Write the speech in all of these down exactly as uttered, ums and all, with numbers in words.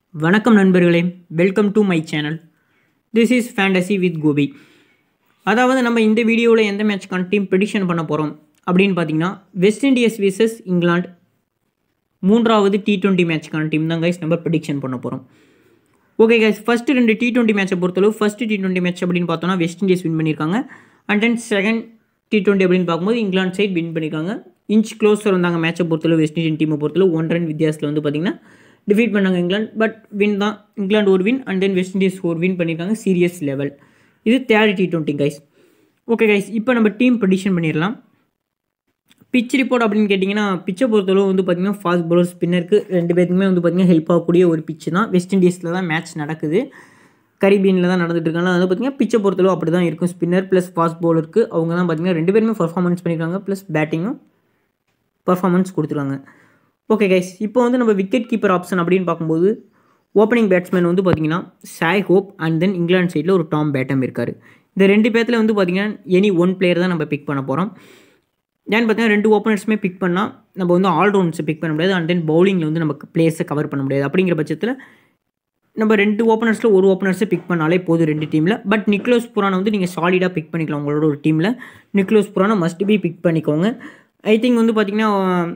வணக்கம் நண்பர்களே, welcome to my channel. This is fantasy with Gopi. அதாவது நம்ம இந்த வீடியோவில் எந்த மேட்ச்க்கான டீம் ப்ரெடிக்ஷன் பண்ண போகிறோம் அப்படின்னு பார்த்தீங்கன்னா, வெஸ்ட் இண்டீஸ் விசஸ் இங்கிலாந்து மூன்றாவது டி டுவெண்ட்டி மேட்ச்க்கான டீம் தான் கைஸ் நம்ம ப்ரெடிக்ஷன் பண்ண போகிறோம். ஓகே கைஸ், ஃபஸ்ட்டு ரெண்டு டி டுவெண்ட்டி மேட்சை பொறுத்தளவு ஃபஸ்ட்டு டி டுவெண்ட்டி மேட்ச் அப்படின்னு பார்த்தோன்னா வெஸ்ட் இண்டீஸ் வின் பண்ணியிருக்காங்க. And then second T twenty அப்படின்னு பார்க்கும்போது இங்கிலாந்து சைட் வின் பண்ணியிருக்காங்க. இன்ச் க்ளோஸர் வந்தாங்க மேட்சை பொறுத்தளவு. வெஸ்ட் இண்டியன் டீமை பொறுத்தளவு ஒன் ரன் வித்தியாசத்தில் வந்து பார்த்திங்கன்னா டிஃபீட் பண்ணாங்க இங்கிலாந்து. பட் வின் தான், இங்கிலாந்து ஒரு win and then West Indies ஒரு வின் பண்ணியிருக்காங்க சீரியஸ் லெவல். இது third T twenty guys. Okay guys, இப்போ நம்ம டீம் ப்ரெடிக்ஷன் பண்ணிடலாம். பிச் ரிப்போர்ட் அப்படின்னு கேட்டிங்கன்னா, பிச்சை பொறுத்தளவு வந்து பார்த்திங்கன்னா ஃபாஸ்ட் பவுலர் ஸ்பின்னருக்கு ரெண்டு பேருக்குமே வந்து பார்த்திங்கன்னா ஹெல்ப் ஆகக்கூடிய ஒரு பிச்சு தான். வெஸ்ட் இண்டீஸில் தான் மேட்ச் நடக்குது, கரீபியனில் தான் நடந்துட்டு இருக்காங்க. அது பார்த்திங்கன்னா பிச்சை பொறுத்தளவு அப்படி தான் இருக்கும். ஸ்பின்னர் ப்ளஸ் ஃபாஸ்ட் பவுலருக்கு அவங்க தான் பார்த்திங்கன்னா ரெண்டு பேருமே பர்ஃபார்மன்ஸ் பண்ணியிருக்காங்க, ப்ளஸ் பேட்டிங்கும் பர்ஃபார்மன்ஸ் கொடுத்துருக்காங்க. ஓகே கைஸ், இப்போ வந்து நம்ம விக்கெட் கீப்பர் ஆப்ஷன் அப்படின்னு பார்க்கும்போது ஓப்பனிங் பேட்ஸ்மேன் வந்து பார்த்திங்கன்னா சாய் ஹோப் அண்ட் தென் இங்கிலாந்து சைடில் ஒரு டாம் பேட்டம் இருக்கார். இந்த ரெண்டு பேர்த்தில் வந்து பார்த்திங்கன்னா எனி ஒன் பிளேயர் தான் நம்ம பிக் பண்ண போகிறோம். ஏன்னு பார்த்தீங்கன்னா ரெண்டு ஓப்பனர்ஸுமே பிக் பண்ணால் நம்ம வந்து ஆல்ரவுண்ட்ஸை பிக் பண்ண முடியாது. அண்ட் தென் பவுலிங்கில் வந்து நமக்கு பிளேயர்ஸை கவர் பண்ண முடியாது. அப்படிங்கிற பட்சத்தில் நம்ம ரெண்டு ஓப்பனர்ஸில் ஒரு ஓப்பனர்ஸை பிக் பண்ணாலே போதும் ரெண்டு டீமில். பட் நிக்லோஸ் புரானை வந்து நீங்கள் சாலிடாக பிக் பண்ணிக்கலாம் உங்களோட ஒரு டீமில். நிக்லோஸ் புரானை மஸ்ட் பி பிக் பண்ணிக்கோங்க. ஐ திங்க் வந்து பார்த்திங்கன்னா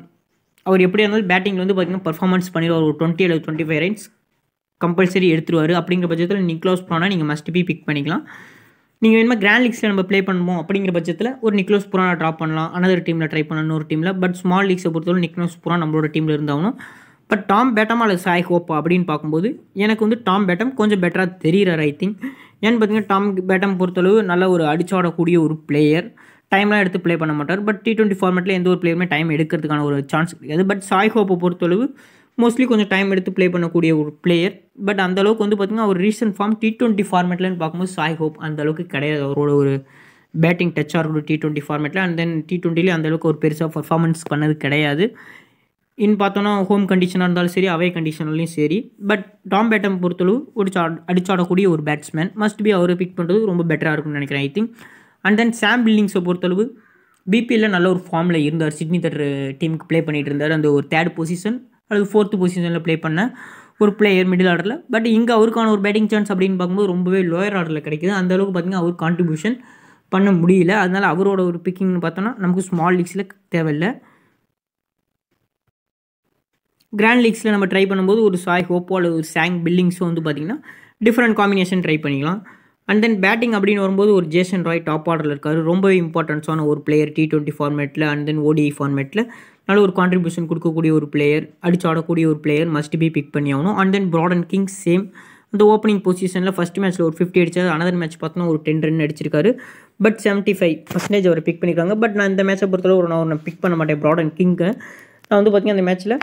அவர் எப்படியா இருந்தாலும் பேட்டிங்கில் வந்து பார்த்திங்கன்னா பர்ஃபார்மன்ஸ் பண்ணிடுவார். ஒரு டுவெண்ட்டி அல்லது டுவெண்ட்டி ஃபைவ் ரன்ஸ் கம்பல்சரி எடுத்துருவார். அப்படிங்கிற பட்சத்தில் நிக்லோஸ் புரானை நீங்கள் மஸ்ட் பி பிக் பண்ணிக்கலாம். நீங்கள் வேணுமா கிராண்ட் லீக்ஸில் நம்ம ப்ளே பண்ணுவோம் அப்படிங்கிற பட்சத்தில் ஒரு நிக்லோஸ் புரானை ட்ராப் பண்ணலாம், அனதர் டீமில் ட்ரை பண்ணணும் ஒரு டீமில். பட் ஸ்மால் லீக்ஸை பொறுத்தவரை நிக்லோஸ் புரான் நம்மளோட டீமில் இருந்தாகணும். பட் டாம் பேட்டம் அல்லது சாய் ஹோப்பா அப்படின்னு பார்க்கும்போது எனக்கு வந்து டாம் பேட்டம் கொஞ்சம் பெட்டராக தெரிகிறார் ஐ திங்க். ஏன்னு பார்த்தீங்கன்னா டாம் பேட்டம் பொறுத்தளவு நல்ல ஒரு அடிச்சாடக்கூடிய ஒரு பிளேயர். டைம்லாம் எடுத்து ப்ளே பண்ண மாட்டார். பட் டி டுவெண்ட்டி ஃபார்மேட்டில் எந்த ஒரு பிளேயருமே டைம் எடுக்கிறதுக்கான ஒரு சான்ஸ் கிடையாது. பட் சாய் ஹோப்பை பொறுத்தளவு மோஸ்ட்லி கொஞ்சம் டைம் எடுத்து ப்ளே பண்ணக்கூடிய ஒரு பிளேயர். பட் அந்தளவுக்கு வந்து பார்த்திங்கன்னா ஒரு ரீசன்ட் ஃபார்ம் டி டுவெண்ட்டி ஃபார்மேட்லன்னு பார்க்கும்போது சாய் ஹோப் அந்தளவுக்கு கிடையாது. அவரோட ஒரு பேட்டிங் டச்சாக இருக்கணும் டி டுவெண்ட்டி ஃபார்மேட்டில். அண்ட் தென் டி டுவெண்ட்டிலே அந்தளவுக்கு ஒரு பெருசாக பர்ஃபார்மன்ஸ் பண்ணது கிடையாது. இன் பார்த்தோன்னா ஹோம் கண்டிஷனாக இருந்தாலும் சரி, அவே கண்டிஷன்லையும் சரி. பட் டாம் பேட்டம் பொறுத்தளவு ஒரு சா அடிச்சாடக்கூடிய ஒரு பேட்ஸ்மேன். மஸ்ட் பி அவரை பிக் பண்ணுறது ரொம்ப பெட்டராக இருக்கும்னு நினைக்கிறேன் ஐ திங்க். அண்ட் தென் சாம் பில்லிங்ஸை பொறுத்தளவு பிபிஎல்லில் நல்ல ஒரு ஃபார்மில் இருந்தார். சிட்னி தர் டீமுக்கு ப்ளே பண்ணிகிட்டு இருந்தார். அந்த ஒரு தேர்ட் பொசிஷன் அல்லது ஃபோர்த்து பொசிஷனில் ப்ளே பண்ண ஒரு பிளேயர் மிடில் ஆர்டரில். பட் இங்கே அவருக்கான ஒரு பேட்டிங் சான்ஸ் அப்படின்னு பார்க்கும்போது ரொம்பவே லோயர் ஆர்டரில் கிடைக்குது. அந்தளவுக்கு பார்த்திங்கன்னா அவர் கான்ட்ரிபியூஷன் பண்ண முடியல. அதனால் அவரோட ஒரு பிக்கிங்னு பார்த்தோன்னா நமக்கு ஸ்மால் லீக்ஸில் தேவையில்லை. கிராண்ட் லீக்ஸில் நம்ம ட்ரை பண்ணும்போது ஒரு சாய் ஹோப்போ அல்லது ஒரு சாங் பில்லிங்ஸோ வந்து பார்த்திங்கன்னா டிஃப்ரெண்ட் காம்பினேஷன் ட்ரை பண்ணிக்கலாம். அண்ட் தென் பேட்டிங் அப்படின்னு வரும்போது ஒரு ஜேசன் ராய் டாப் ஆர்டரில் இருக்கார். ரொம்பவே இம்பார்ட்டன்ஸான ஒரு பிளேயர் டி டுவெண்ட்டி ஃபார்மேட்டில். அண்ட் தென் ஓடிஐ ஃபார்மேட்டில் நல்ல ஒரு கான்ட்ரிபியூஷன் கொடுக்கக்கூடிய ஒரு பிளேயர், அடிச்சு ஆடக்கூடிய ஒரு பிளேயர் மஸ்ட் பி பிக் பண்ணி ஆகணும். And then Brandon King same அந்த ஓப்பனிங் பொசிஷனில் ஃபஸ்ட் மேட்ச்சில் ஒரு ஃபிஃப்டி அடிச்சார். அனதர் மேட்ச் பார்த்தோன்னா ஒரு டென் ரன் அடிச்சிருக்காரு. பட் செவன்ட்டி ஃபைவ் பர்சன்டேஜ் அவர் பிக் பண்ணியிருக்காங்க. பட் நான் இந்த மேட்சை பொறுத்தளவு ஒரு நான் நான் பிக் பண்ண மாட்டேன் பிராடன் கிங்க்கு. நான் வந்து பார்த்திங்கன்னா அந்த மேட்ச்சில்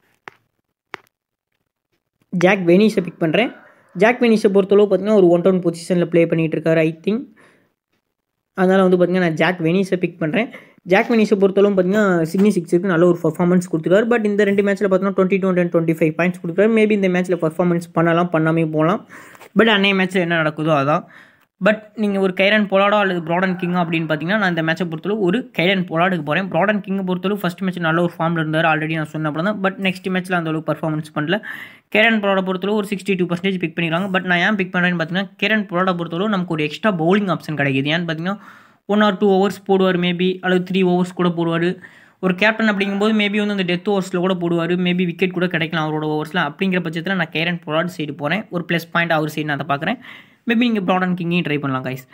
ஜாக் வெனிஸை பிக் பண்ணுறேன். ஜாக் வெனிஸை பொறுத்தளவு பார்த்திங்கன்னா ஒரு ஒன் டவுன் பொசிஷனில் ப்ளே பண்ணிகிட்டு இருக்காரு ஐ திங்க். அதனால் வந்து பார்த்திங்கன்னா நான் ஜாக் வெனிஸை பிக் பண்ணுறேன். ஜாக் வெனிஸை பொறுத்தளவு பார்த்திங்கன்னா சிட்னி சிக்ஸுக்கு நல்ல ஒரு பர்ஃபார்மன்ஸ் கொடுத்துருக்காரு. பட் இந்த ரெண்டு மேட்ச்சில் பார்த்தோன்னா twenty two and twenty five points கொடுக்குறாரு. மேபி இந்த மேட்ச்சில் பர்ஃபார்மன்ஸ் பண்ணலாம், பண்ணாமே போகலாம். பட் அன்னைய மேட்ச்சில் என்ன நடக்குதோ அதான். பட் நீங்கள் ஒரு கைரன் பொலாடோ அல்லது பிராடன் கிங்கோ அப்படின்னு பார்த்தீங்கன்னா நான் இந்த மேட்சை பொறுத்தளவு ஒரு கைரன் பொலாடுக்கு போகிறேன். பிராடன் கிங்கை பொறுத்தளவு ஃபஸ்ட் மேட்ச் நல்ல ஒரு ஃபார்மில் இருந்தார், ஆல்ரெடி நான் சொன்ன அப்புறம் தான். பட் நெக்ஸ்ட் மேட்ச்சில் அந்த அளவுக்கு பர்ஃபார்மன்ஸ் பண்ணல. கேரன் பொலாடை பொறுத்தளவு ஒரு சிக்ஸ்டி டூ பர்சன்டேஜ் பிக் பண்ணிக்கிறாங்க. பட் நான் ஏன் பிக் பண்ணுறேன்னு பார்த்தீங்கன்னா கேரன் பொலாடை பொறுத்தளவு நமக்கு ஒரு எக்ஸ்ட்ரா பவுலிங் ஆப்ஷன் கிடைக்குது. ஏன்னு பார்த்தீங்கன்னா ஒன் ஆர் டூ ஓவர்ஸ் போடுவார், மேபி அல்லது த்ரீ ஓவர்ஸ் கூட போடுவார். ஒரு கேப்டன் அப்படிங்கும்போது மேபி வந்து அந்த டெத் ஓவர்ஸில் கூட போடுவார். மேபி விக்கெட் கூட கிடைக்கலாம் அவரோட ஓவர்ஸில். அப்படிங்கிற பட்சத்தில் நான் கேரன் பொலாட் சைடு போகிறேன். ஒரு ப்ளஸ் பாயிண்ட் அவர் சைடு நான் அதை பார்க்குறேன். மேபி நீங்கள் பிராடன் கிங்கையும் ட்ரை பண்ணலாம் கைஸ்.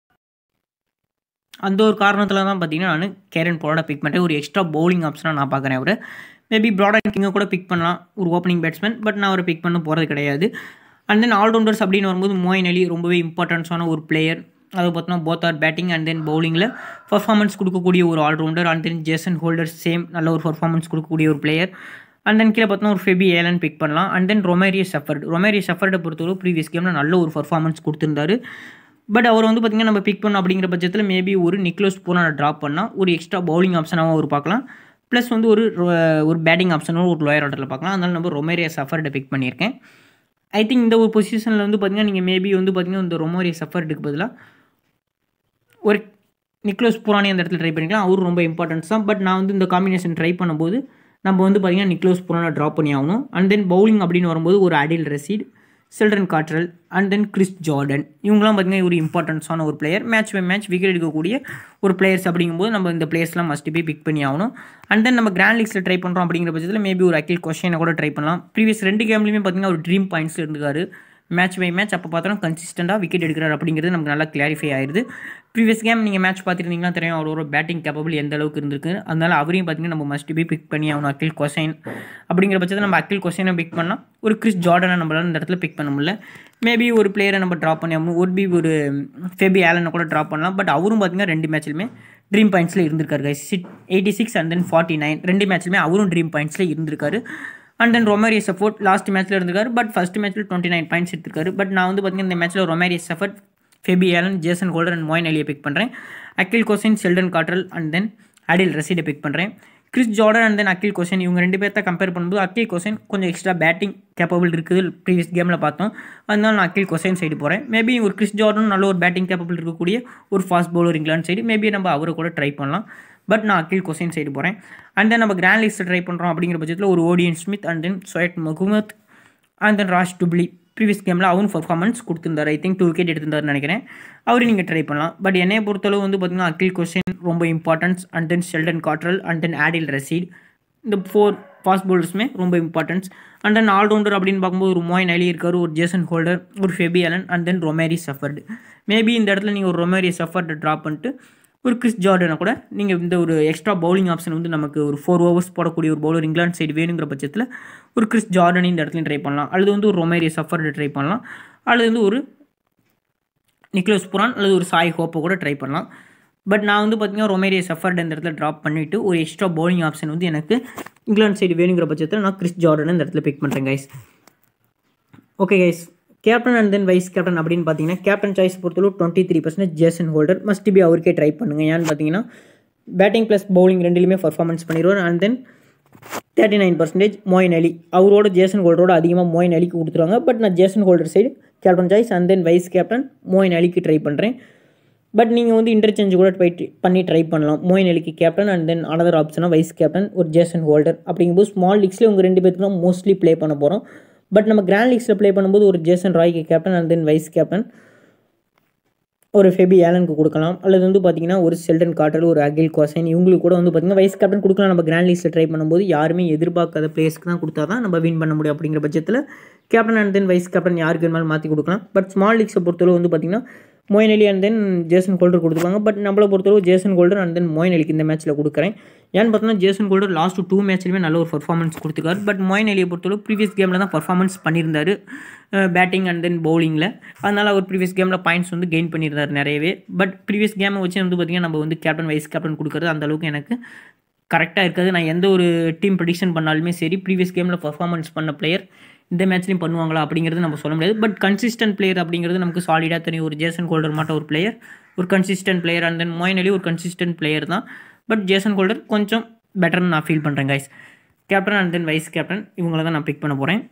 அந்த ஒரு காரணத்தில் தான் பார்த்தீங்கன்னா நான் கேரன் பொலாடை பிக் பண்ணுறேன். ஒரு எக்ஸ்ட்ரா பவுலிங் ஆப்ஷனாக நான் பார்க்குறேன் அவர். மேபி பிராடன் கிங்கை கூட பிக் பண்ணலாம் ஒரு ஓப்பனிங் பேட்ஸ்மேன். பட் நான் அவரை பிக் பண்ண போகிறது கிடையாது. அண்ட் தென் ஆல்ரவுண்டர்ஸ் அப்படின்னு வரும்போது மோயின் அலி ரொம்பவே இம்பார்ட்டன்ஸான ஒரு பிளேயர். அதை பார்த்தோன்னா both or batting and then பவுலிங்கில் பர்ஃபார்மன்ஸ் கொடுக்கக்கூடிய ஒரு all rounder. And then Jason Holder same நல்ல ஒரு பர்ஃபார்மன்ஸ் கொடுக்கக்கூடிய ஒரு பிளேயர். அண்ட் தென் கீழே பார்த்தோன்னா ஒரு ஃபெபி ஏலன் பிக் பண்ணலாம். And then Romario Shepherd Romario ஷெஃபர்டை பொறுத்தவரை ப்ரீவியஸ் கேமில் நல்ல ஒரு பர்ஃபார்மன்ஸ் கொடுத்துருந்தாரு. பட் அவர் வந்து பார்த்திங்கன்னா நம்ம பிக் பண்ணோம் அப்படிங்கிற பட்சத்தில் மேபி ஒரு நிக்லோஸ் பூரானை ட்ராப் பண்ணால் ஒரு எக்ஸ்ட்ரா பவுலிங் ஆப்ஷனாகவும் அவர் பார்க்கலாம். ப்ளஸ் வந்து ஒரு ஒரு பேட்டிங் ஆப்ஷனும் ஒரு லோயர் ஆர்டரில் பார்க்கலாம். அதனால் நம்ம ரொமேரியோ ஷெஃபர்டை பிக் பண்ணியிருக்கேன். ஐ திங்க் இந்த ஒரு பொசிஷனில் வந்து பார்த்திங்கன்னா நீங்கள் மேபி வந்து பார்த்திங்கன்னா இந்த ரொமேரியோ ஷெஃபர்டுக்கு பதிலாக ஒரு நிக்லோஸ் பூரானி அந்த இடத்துல ட்ரை பண்ணிக்கலாம். அவரும் ரொம்ப இம்பார்ட்டன்ஸ் தான். பட் நான் வந்து இந்த காம்பினேஷன் ட்ரை பண்ணும்போது நம்ம வந்து பார்த்திங்கன்னா நிக்லோஸ் புரானை ட்ராப் பண்ணி ஆகணும். அண்ட் தென் பவுலிங் அப்படின்னு வரும்போது ஒரு Adil Rashid, Sheldon Cottrell and then Chris Jordan, இவங்களாம் பார்த்திங்கன்னா ஒரு இம்பார்ட்டன்ஸான ஒரு player, match by match wicket எடுக்கக்கூடிய ஒரு பிளேயர்ஸ். அப்படிங்கும்போது நம்ம இந்த பிளேயர்ஸ்லாம் மஸ்ட் போய் பிக் பண்ணி ஆகணும். அண்ட் தென் நம்ம கிராண்ட் லீக்ஸில் ட்ரை பண்ணுறோம் அப்படிங்கிற பட்சத்தில் மேபி ஒரு அகில் கொஷனை கூட ட்ரை பண்ணலாம். ப்ரீவியஸ் ரெண்டு கேம்லையுமே பார்த்திங்கன்னா ஒரு ட்ரீம் பாயிண்ட்ஸில் இருந்துக்காரு மேட்ச் பை மேட்ச். அப்போ பார்த்தோன்னா கன்சிஸ்டண்டாக விக்கெட் எடுக்கிறார் அப்படிங்கிறது நமக்கு நல்லா கிளாரிஃபை ஆயிடுது. ப்ரீவியஸ் கேம் நீங்கள் மேட்ச் பார்த்துருந்தீங்கன்னா தெரியும் அவரோட பேட்டிங் கேப்பபிள் எந்த அளவுக்கு இருந்திருக்கு. அதனால் அவரையும் பார்த்திங்கன்னா நம்ம மஸ்ட் பி பிக் பண்ணி ஆகணும் அகில் கொஷைன். அப்படிங்கிற பட்சத்தில் நம்ம அகில் கொஷைனை பிக் பண்ணால் ஒரு கிறிஸ் ஜார்டனை நம்மளால் இந்த இடத்துல பிக் பண்ண முடியல. மேபி ஒரு பிளேயரை நம்ம ட்ராப் பண்ணி ஆகணும். ஒரு பி ஒரு ஃபெபி ஆலனை கூட ட்ராப் பண்ணலாம். பட் அவரும் பார்த்திங்கன்னா ரெண்டு மேட்ச்லையுமே ட்ரீம் பாயிண்ட்ஸில் இருந்திருக்காரு கைஸ். சிட் eighty six and then forty nine ரெண்டு மேட்ச்லையுமே அவரும் ட்ரீம் பாயிண்ட்ஸில் இருந்திருக்காரு. And then Romario Shepherd last மேட்ச்சில் இருந்திருக்காரு. பட் ஃபஸ்ட் மேட்ச்சில் டுவெண்ட்டி நைன் பாயிண்ட்ஸ் எடுத்திருக்காரு. பட் நான் வந்து பார்த்திங்கன்னா இந்த மேட்ச்சில் Romario Shepherd, Fabian Allen, Jason Holder and Moeen அலியை பிக் பண்ணுறேன். Akeal Hosein, Sheldon Cottrell and then Adil ரசீடை பிக் பண்ணுறேன். Chris Jordan and then Akeal Hosein இவங்க ரெண்டு பேர்த்த கம்பேர் பண்ணும்போது அகில் கொஷைன் கொஞ்சம் எக்ஸ்ட்ரா பேட்டிங் கேப்பபிள் இருக்குது ப்ரீவியஸ் கேமில் பார்த்தோம். அதனால நான் அகில் கொஷைன் சைடு போகிறேன். மேபி ஒரு கிறிஸ் ஜார்டன் நல்ல ஒரு பேட்டிங் கேப்பபிள் இருக்கக்கூடிய ஒரு fast bowler England side, maybe நம்ம அவரை கூட ட்ரை பண்ணலாம். பட் நான் அகில் கொஷைன் சைடு போகிறேன். அண்ட் தென் நம்ம கிராண்ட் லீக்ஸில் ட்ரை பண்ணுறோம் அப்படிங்கிற பட்சத்தில் ஒரு ஓடியன் ஸ்மித் அண்ட் தென் சோயட் முகமத் and then Reece Topley previous கேமில் அவரும் பர்ஃபார்மன்ஸ் கொடுத்துருந்தார். ஐ திங்க் டூ விக்கெட் எடுத்திருந்தாருன்னு நினைக்கிறேன். அவரையும் நீங்கள் ட்ரை பண்ணலாம். பட் என்னையை பொறுத்தளவு வந்து பார்த்திங்கன்னா அகில் கொஷைன் ரொம்ப importance. And then Sheldon Cottrell and then Adil Rashid, இந்த ஃபோர் ஃபாஸ்ட் பவுலர்ஸுமே ரொம்ப இம்பார்ட்டன்ஸ். அண்ட் தென் ஆல்ரவுண்டர் அப்படின்னு பார்க்கும்போது ஒரு மொயின் அலி இருக்கார், ஒரு ஜேசன் ஹோல்டர், ஒரு Fabian Allen and then Romario Shepherd. Maybe இந்த இடத்துல நீங்கள் ஒரு ரொமேரி சஃபர்டு ட்ராப் பண்ணிட்டு ஒரு கிறிஸ் ஜார்டனை கூட நீங்கள் இந்த ஒரு எக்ஸ்ட்ரா பவுலிங் ஆப்ஷன் வந்து நமக்கு ஒரு ஃபோர் ஓவர்ஸ் போடக்கூடிய ஒரு பவுலர் இங்கிலாந்து சைடு வேணுங்கிற பட்சத்தில் ஒரு கிறிஸ் ஜார்டன் இந்த இடத்துல ட்ரை பண்ணலாம். அல்லது வந்து ஒரு ரொமேரி சஃபர்டு ட்ரை பண்ணலாம். அல்லது வந்து ஒரு நிக்லோஸ் புரான் அல்லது ஒரு சாய் ஹோப்பை கூட ட்ரை பண்ணலாம். பட் நான் வந்து பார்த்திங்கன்னா ரொமேரியை சஃபர்டு இந்த இடத்துல ட்ராப் பண்ணிவிட்டு ஒரு எக்ஸ்ட்ரா பவுலிங் ஆப்ஷன் வந்து எனக்கு இங்கிலாந்து சைடு வேணுங்கிற பட்சத்தில் நான் கிறிஸ் ஜார்டனை இந்த இடத்துல பிக் பண்ணுறேன் guys. Okay guys, captain and then vice captain அப்படின்னு பார்த்தீங்கன்னா கேப்டன் சாய்ஸ் பொறுத்தளவு twenty three percentage Jason Holder must be அவருக்கே ட்ரை பண்ணுங்கள். ஏன்னு பார்த்தீங்கன்னா பேட்டிங் ப்ளஸ் பவுலிங் ரெண்டுலையுமே பர்ஃபார்மன்ஸ் பண்ணிடுவார். And then thirty nine percentage Moeen Ali, அவரோட ஜேசன் ஹோல்டரோட அதிகமாக மொயின் அலிக்கு கொடுத்துருவாங்க. பட் நான் Jason Holder side captain choice and then vice captain Moeen அலிக்கு ட்ரை பண்ணுறேன். பட் நீங்கள் வந்து இன்டர்சேஞ்ச் கூட ட்ரை பண்ணி ட்ரை பண்ணலாம். மொயின் அலிக்கு கேப்டன் அண்ட் தென் அனதர் ஆப்ஷனாக வைஸ் கேப்டன் ஒரு ஜேசன் ஹோல்டர். அப்படிங்கும்போது ஸ்மால் லீக்ஸில் உங்கள் ரெண்டு பேருக்கு தான் மோஸ்ட்லி ப்ளே பண்ண போகிறோம். பட் நம்ம கிராண்ட் லீக்ஸில் ப்ளே பண்ணும்போது ஒரு ஜேசன் ராய்க்கு captain and then vice captain ஒரு ஃபெபி ஆலனுக்கு கொடுக்கலாம். அல்லது வந்து பார்த்திங்கன்னா ஒரு செல்டன் காட்ரல், ஒரு அகில் கொஷைன் இவங்களுக்கு கூட வந்து பார்த்திங்கன்னா வைஸ் கேப்டன் கொடுக்கலாம். நம்ம கிராண்ட் லீக்ஸில் ட்ரை பண்ணும்போது யாருமே எதிர்பார்க்காத பிளேஸ்க்கு தான் கொடுத்தா தான் நம்ம வின் பண்ண முடியும். அப்படிங்கிற பட்சத்தில் captain and then vice captain யாருக்கு வேணுமாலும் மாற்றி கொடுக்கலாம். பட் ஸ்மால் லீக்ஸை பொறுத்தளவு வந்து பார்த்திங்கன்னா Moeen Ali and then Jason Holder கொடுத்துருவாங்க. பட் நம்மளை பொறுத்தளவு Jason Holder and then Moeen அலிக்கு இந்த மேட்ச்சில் கொடுக்குறேன். ஏன்னு பார்த்தோன்னா ஜேசன் ஹோல்டர் லாஸ்ட் டூ மேட்ச்லையுமே நல்ல ஒரு பர்ஃபார்மன்ஸ் கொடுத்துருக்காரு. பட் மொயின் அலியை பொறுத்தளவு ப்ரீவியஸ் கேமில் தான் பர்ஃபார்மன்ஸ் பண்ணியிருந்தார் பேட்டிங் அண்ட் தென் பவுலிங்கில். அதனால் அவர் ப்ரீவியஸ் கேமில் பாயிண்ட்ஸ் வந்து கெயின் பண்ணியிருந்தார் நிறையவே. பட் ப்ரீவியஸ் கேமை வச்சு வந்து பார்த்திங்கன்னா நம்ம வந்து கேப்டன் வைஸ் கேப்டன் கொடுக்குறது அந்தளவுக்கு எனக்கு கரெக்டாக இருக்காது. நான் எந்த ஒரு டீம் ப்ரெடிக்ஷன் பண்ணாலுமே சரி ப்ரீவியஸ் கேமில் பர்ஃபார்மன்ஸ் பண்ண பிளேயர் இந்த மேட்ச்லையும் பண்ணுவாங்களா அப்படிங்கிறது நம்ம சொல்ல முடியாது. பட் கன்சிஸ்டன்ட் பிளேயர் அப்படிங்கிறது நமக்கு சாலிடாக தெரியும். ஒரு ஜேசன் ஹோல்டர் மட்டும் ஒரு பிளேயர், ஒரு consistent player. And then Moeen Ali ஒரு கன்சிஸ்டன்ட் பிளேயர் தான். பட் ஜேசன் ஹோல்டர் கொஞ்சம் பெட்டர்னு நான் ஃபீல் பண்ணுறேன் guys. Captain and then vice captain இவங்கள தான் நான் பிக் பண்ண போகிறேன்.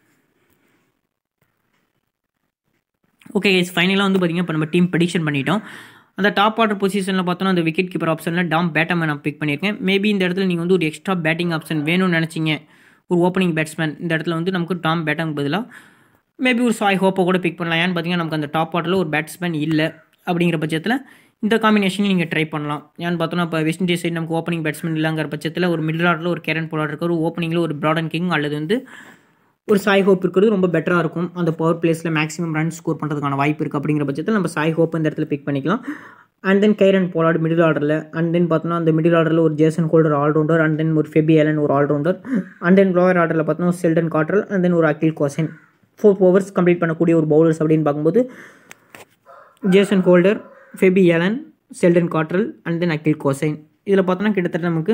ஓகே கைஸ், ஃபைனலாக வந்து பார்த்திங்கன்னா இப்போ நம்ம டீம் ப்ரெடிக்ஷன் பண்ணிட்டோம். அந்த டாப் ஆர்டர் பொசிஷனில் பார்த்தோன்னா அந்த விக்கெட் கீப்பர் ஆப்ஷனில் டாம் பேட்டமை நான் பிக் பண்ணியிருக்கேன். மேபி இந்த இடத்துல நீங்கள் வந்து ஒரு எக்ஸ்ட்ரா பேட்டிங் ஆப்ஷன் வேணும்னு நினச்சிங்க, ஒரு ஓப்பனிங் பேட்ஸ்மேன், இந்த இடத்துல வந்து நமக்கு டாம் பேட்டமுக்கு பதிலாக மேபி ஒரு சாய் ஹோப்பை கூட பிக் பண்ணலாம். ஏன்னு பார்த்தீங்கன்னா நமக்கு அந்த டாப் ஆர்டரில் ஒரு பேட்ஸ்மேன் இல்லை. அப்படிங்கிற பட்சத்தில் இந்த காம்பினேஷனையும் நீங்கள் ட்ரை பண்ணலாம். ஏன்னு பார்த்தோன்னா இப்போ வெஸ்ட் இண்டீஸ் சைடு நமக்கு ஓப்பனிங் பேட்ஸ்மேன் இல்லைங்கிற பட்சத்தில் ஒரு மிடில் ஆர்டரில் ஒரு கேரன் போலார் இருக்கார், ஒரு ஓப்பனிங்கில் ஒரு பிராடன் கிங் அல்லது வந்து ஒரு சாய் ஹோப் இருக்கிறது ரொம்ப பெட்டராக இருக்கும். அந்த பவர் பிளேஸில் மேக்ஸிமம் ரன் ஸ்கோர் பண்ணுறதுக்கான வாய்ப்பு இருக்குது. அப்படிங்கிற பட்சத்தில் நம்ம சாய் ஹோப் இந்த இடத்துல பிக் பண்ணிக்கலாம். And then Kieron Pollard middle ஆர்டரில், அண்ட் தென் பார்த்தோன்னா அந்த மிடில் ஆர்டரில் ஒரு Jason Holder all rounder, and then ஒரு ஃபெபி ஆலன் ஒரு ஆல்ரவுண்டர், அண்ட் தென் லோயர் ஆர்டரில் பார்த்தோன்னா ஒரு செல்டன் காட்ரல், அண்ட் தென் ஒரு Akeal Hosein. Four overs complete பண்ணக்கூடிய ஒரு பவுலர்ஸ் அப்படின்னு பார்க்கும்போது Jason Holder, Fabian Allen, Sheldon Cottrell and then Akeal Hosein. இதில் பார்த்தோன்னா கிட்டத்தட்ட நமக்கு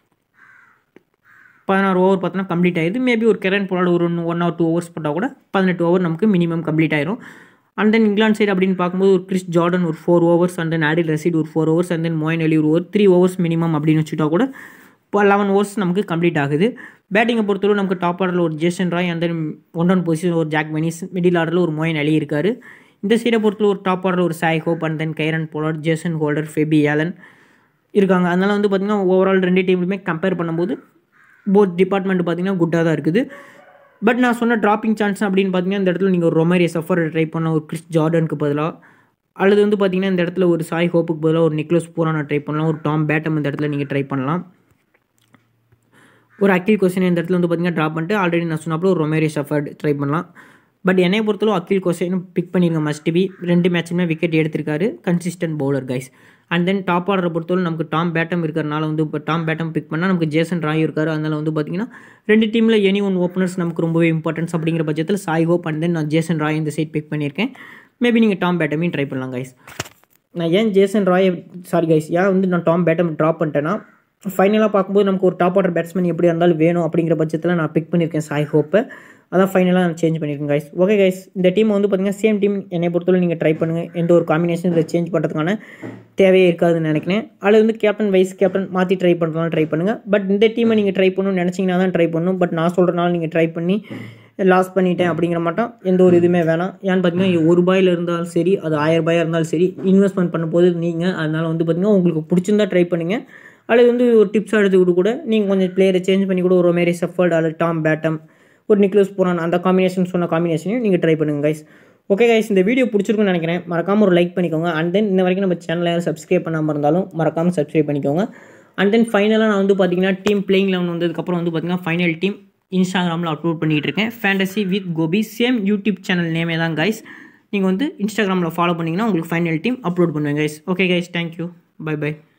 பதினாறு ஓவர் பார்த்தோன்னா கம்ப்ளீட் ஆயிடுது. மேபி ஒரு கெரன் போலார்டு ஒரு ஒன் ஆர் டூ ஓவர்ஸ் போட்டால் கூட பதினெட்டு ஓவர் நமக்கு மினிமம் கம்ப்ளீட் ஆயிரும். அண்ட் தென் இங்கிலாந்து சைடு அப்படின்னு பார்க்கும்போது ஒரு கிறிஸ் ஜார்டன் ஒரு four overs, and then Adil Rashid ஒரு four overs, and then Moeen Ali ஒரு ஓவர், த்ரீ ஓவர்ஸ் மினிமம் அப்படின்னு வச்சுட்டா கூட இப்போ லெவன் ஓவர்ஸ் நமக்கு கம்ப்ளீட் ஆகுது. பேட்டிங்கை பொறுத்தவரை நமக்கு டாப் ஆர்டரில் ஒரு Jason Roy, and then one one position ஒரு ஜாக் மெனிஸ், மிடில் ஆர்டரில் ஒரு மொயின் அலி இருக்கார். இந்த சைடை பொறுத்தவரை ஒரு டாப் ஆர்டரில் ஒரு Shai Hope, and then Kieron Pollard, Jason Holder, Fabian Allen இருக்காங்க. அதனால் வந்து பார்த்திங்கன்னா ஓவரால் ரெண்டு டீம்லையுமே கம்பேர் பண்ணும்போது போத் டிபார்ட்மெண்ட் பார்த்தீங்கன்னா குட்டாக தான் இருக்குது. பட் நான் சொன்ன ட்ராப்பிங் சான்ஸ் அப்படின்னு பார்த்தீங்கன்னா இந்த இடத்துல நீங்கள் ஒரு ரொமேரியா சஃபர் ட்ரை பண்ணலாம், ஒரு கிறிஸ் ஜார்டனுக்கு பதிலாக. அல்லது வந்து பார்த்தீங்கன்னா இந்த இடத்துல ஒரு சாய் ஹோப்புக்கு பதிலாக ஒரு நிக்லஸ் பூரானை ட்ரை பண்ணலாம், ஒரு டாம் பேட்டம் இந்த இடத்துல நீங்கள் ட்ரை பண்ணலாம். ஒரு அக்கில் கொஸ்டின் இந்த இடத்துல வந்து பார்த்தீங்கன்னா ட்ராப் பண்ணிட்டு ஆல்ரெடி நான் சொன்னப்போ ஒரு ரொமேரியா சஃபர் ட்ரை பண்ணலாம். பட் என்னை பொறுத்தளவு அக்கில் கொஸ்டினும் பிக் பண்ணியிருக்க மஸ்ட் பி. ரெண்டு மேட்சுமே விக்கெட் எடுத்திருக்காரு, consistent bowler guys. And then top ஆர்டரை பொறுத்தவரை நமக்கு டாம் பேட்டம் இருக்கிறனால வந்து இப்போ டாம் பேட்டம் பிக் பண்ணால் நமக்கு ஜேசன் ராய் இருக்காரு. அதனால் வந்து பார்த்தீங்கன்னா ரெண்டு டீமில் எனி ஒன் ஓப்பனர்ஸ் நமக்கு ரொம்பவே இம்பார்ட்டன்ஸ் அப்படிங்கிற பட்சத்தில் சாய் ஹோப் அண்ட் தென் நான் ஜேசன் ராய் இந்த சைட் பிக் பண்ணியிருக்கேன். மேபி நீங்கள் டாம் பேட்டமையும் ட்ரை பண்ணலாம் கைஸ். நான் ஏன் ஜேசன் ராய் சாரி கைஸ் ஏன் வந்து நான் டாம் பேட்டம் ட்ராப் பண்ணிட்டேன்னா ஃபைனலாக பார்க்கும்போது நமக்கு ஒரு டாப் ஆர்டர் பேட்ஸ்மேன் எப்படி இருந்தாலும் வேணும் அப்படிங்கிற பட்சத்தில் நான் பிக் பண்ணியிருக்கேன் சாய் ஹோப்பை. அதான் ஃபைனலாக நான் சேஞ்ச் பண்ணியிருக்கேன் கைஸ். ஓகே கைஸ், இந்த டீம் வந்து பார்த்தீங்கன்னா சேம் டீம் என்னை பொறுத்தவரை நீங்கள் ட்ரை பண்ணுங்கள். எந்த ஒரு காம்பினேஷன் இதில் சேஞ்ச் பண்ணுறதுக்கான தேவையே இருக்காதுன்னு நினைக்கிறேன். அதில் வந்து கேப்டன் வைஸ் கேப்டன் மாற்றி ட்ரை பண்ணுறதுனால ட்ரை பண்ணுங்கள். பட் இந்த டீமை நீங்கள் ட்ரை பண்ணணும்னு நினச்சிங்கன்னா தான் ட்ரை பண்ணணும். பட் நான் சொல்கிறனால நீங்கள் ட்ரை பண்ணி லாஸ் பண்ணிட்டேன் அப்படிங்கிற மாட்டோம் எந்த ஒரு இதுவுமே வேணாம். ஏன்னு பார்த்தீங்கன்னா ஒரு ரூபாயில் இருந்தாலும் சரி, அது ஆயிரம் ரூபாயாக இருந்தாலும் சரி, இன்வெஸ்ட்மெண்ட் பண்ணும்போது நீங்கள் அதனால் வந்து பார்த்தீங்கன்னா உங்களுக்கு பிடிச்சிருந்தா ட்ரை பண்ணுங்கள். அல்லது வந்து ஒரு டிப்ஸாக எடுத்துக்கிட்டு கூட நீங்கள் கொஞ்சம் பிளேயரை சேஞ்ச் பண்ணி கூட ஒரு மேரி சஃபர்ட் அல்லது டாம் பேட்டம் ஒரு நிக்லஸ் பூரான் அந்த காம்பினேஷன் சொன்ன காம்பினேஷனையும் நீங்கள் ட்ரை பண்ணுங்கள் கைஸ். ஓகே கைஸ், இந்த வீடியோ பிடிச்சிருக்குன்னு நினைக்கிறேன். மறக்காமல் ஒரு லைக் பண்ணிக்கோங்க. அண்ட் தென் இன்ன வரைக்கும் நம்ம சேனலை யாரும் சப்ஸ்கிரைப் பண்ணாமல் இருந்தாலும் மறக்காமல் சப்ஸ்கிரைப் பண்ணிக்கோங்க. அண்ட் தென் ஃபைனலாக நான் வந்து பார்த்தீங்கன்னா டீம் பிளேயிங் லெவன் வந்ததுக்கப்புறம் வந்து பார்த்தீங்கன்னா ஃபைனல் டீம் இன்ஸ்டாகிராமில் அப்லோட் பண்ணிகிட்டு இருக்கேன். Fantasy with Gopi same YouTube channel நேமே தான் கைஸ். நீங்கள் வந்து இன்ஸ்டாகிராமில் ஃபாலோ பண்ணிங்கன்னா உங்களுக்கு ஃபைனல் டீம் அப்லோட் பண்ணுவேன் guys. Okay guys, thank you, bye by.